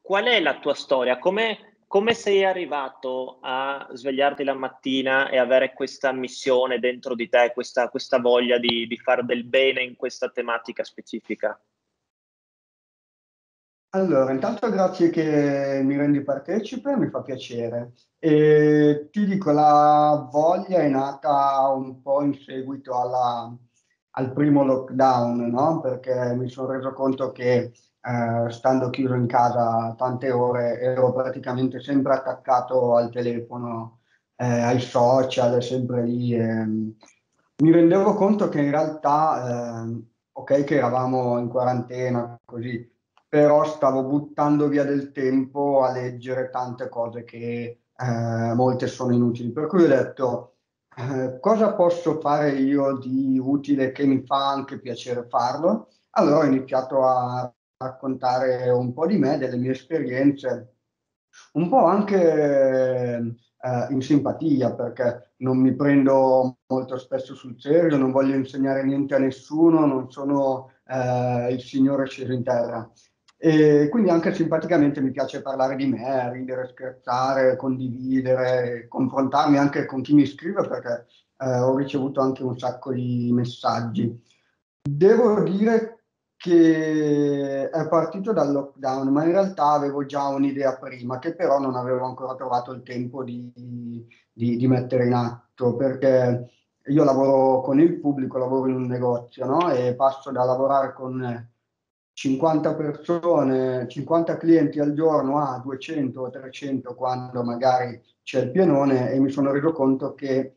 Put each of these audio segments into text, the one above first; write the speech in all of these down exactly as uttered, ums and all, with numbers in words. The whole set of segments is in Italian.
qual è la tua storia? Come come sei arrivato a svegliarti la mattina e avere questa missione dentro di te, questa questa voglia di di far del bene in questa tematica specifica? Allora, intanto grazie che mi rendi partecipe, mi fa piacere. Ehm, ti dico, la voglia è nata un po' in seguito alla al primo lockdown, no, perché mi son reso conto che, ehm, stando chiuso in casa tante ore, ero praticamente sempre attaccato al telefono, ehm, ai social, sempre lì, ehm mi rendevo conto che in realtà, ehm, okay che eravamo in quarantena così, però stavo buttando via del tempo a leggere tante cose che, ehm, molte sono inutili. Per cui ho detto: "Eh, cosa posso fare io di utile che mi fa anche piacere farlo?" Allora ho iniziato a raccontare un po' di me, delle mie esperienze, un po' anche, ehm, in simpatia, perché non mi prendo molto spesso sul serio, non voglio insegnare niente a nessuno, non sono, ehm, il Signore sceso in terra. E quindi anche simpaticamente mi piace parlare di me, ridere, scherzare, condividere, confrontarmi anche con chi mi scrive perché, ehm, ho ricevuto anche un sacco di messaggi. Devo dire che è partito dal lockdown, ma in realtà avevo già un'idea prima, che però non avevo ancora trovato il tempo di di di mettere in atto, perché io lavoro con il pubblico, lavoro in un negozio, no, e passo da lavorare con cinquanta persone, cinquanta clienti al giorno a duecento o trecento quando magari c'è il pienone e mi sono reso conto che,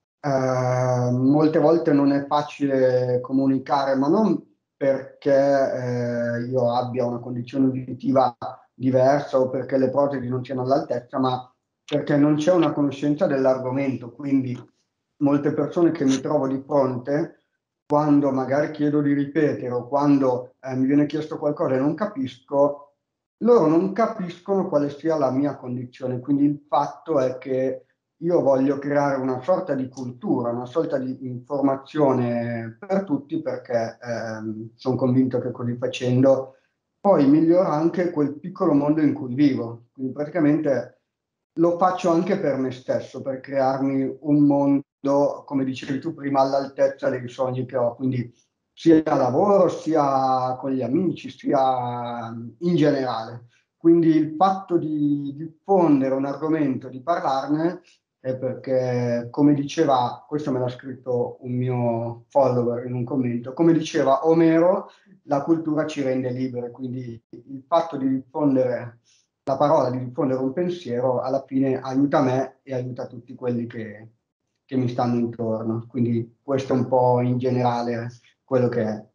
ehm, molte volte non è facile comunicare, ma non perché, ehm, io abbia una condizione uditiva diversa o perché le protesi non siano all'altezza, ma perché non c'è una conoscenza dell'argomento. Quindi molte persone che mi trovo di fronte, quando magari chiedo di ripetere o quando, ehm, mi viene chiesto qualcosa e non capisco, loro non capiscono quale sia la mia condizione. Quindi il fatto è che io voglio creare una sorta di cultura, una sorta di informazione per tutti perché, ehm, son convinto che così facendo poi migliora anche quel piccolo mondo in cui vivo. Quindi praticamente lo faccio anche per me stesso, per crearmi un mondo, come dicevi tu prima, all'altezza dei sogni che ho, quindi sia a lavoro, sia con gli amici, sia in generale. Quindi il fatto di diffondere un argomento, di parlarne, è perché come diceva, questo me l'ha scritto un mio follower in un commento, come diceva Omero: "La cultura ci rende liberi", quindi il fatto di diffondere la parola, di diffondere un pensiero, alla fine aiuta me e aiuta tutti quelli che che mi stanno intorno. Quindi questo è un po' in generale quello che è.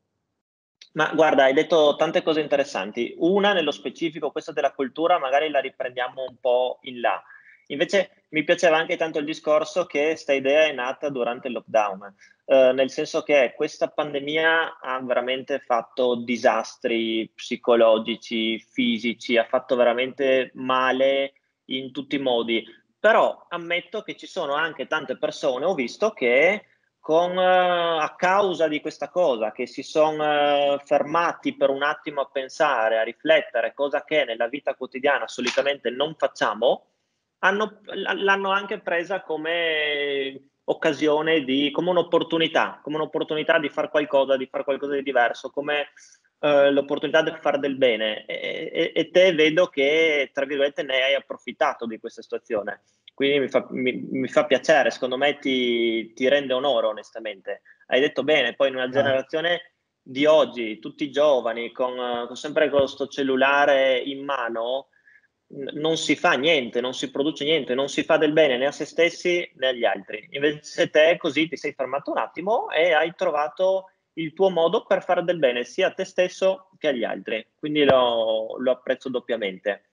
Ma guarda, hai detto tante cose interessanti. Una nello specifico, questa della cultura, magari la riprendiamo un po' in là. Invece mi piaceva anche tanto il discorso che 'sta idea è nata durante il lockdown, uhm, nel senso che questa pandemia ha veramente fatto disastri psicologici, fisici, ha fatto veramente male in tutti i modi. Però ammetto che ci sono anche tante persone, ho visto, che con a causa di questa cosa, che si son fermati per un attimo a pensare, a riflettere, cosa che nella vita quotidiana solitamente non facciamo, hanno l'ha l'hanno anche presa come occasione di come un'opportunità, come un'opportunità di far qualcosa, di far qualcosa di diverso, come, uhm, l'opportunità del far del bene. E e e te vedo che, tra virgolette, "ne hai approfittato" di questa situazione. Quindi mi fa mi mi fa piacere, secondo me ti ti rende onore onestamente. Hai detto bene, poi in una Cer generazione di oggi, tutti giovani con con sempre con 'sto cellulare in mano, n non si fa niente, non si produce niente, non si fa del bene né a se stessi né agli altri. Invece te così ti sei fermato un attimo e hai trovato il tuo modo per fare del bene sia a te stesso che agli altri. Quindi lo lo apprezzo doppiamente.